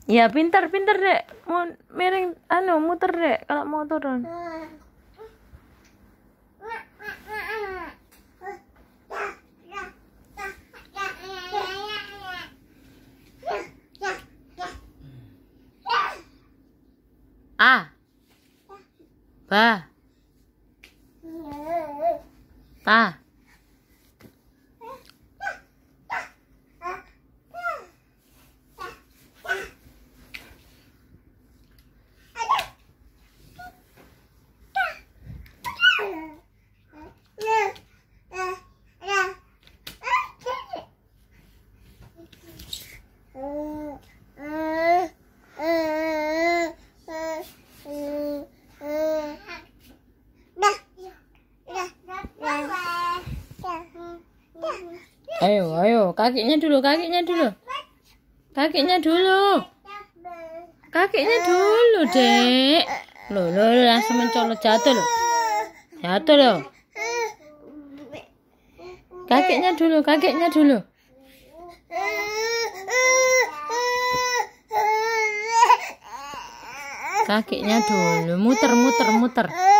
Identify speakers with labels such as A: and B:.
A: Ya pintar dek. Mau miring muter dek kalau mau turun. A ba ta. Ayo, kakinya dulu, dek. Lo langsung mencolot jatuh lo. Kakinya dulu. Kakinya dulu, muter.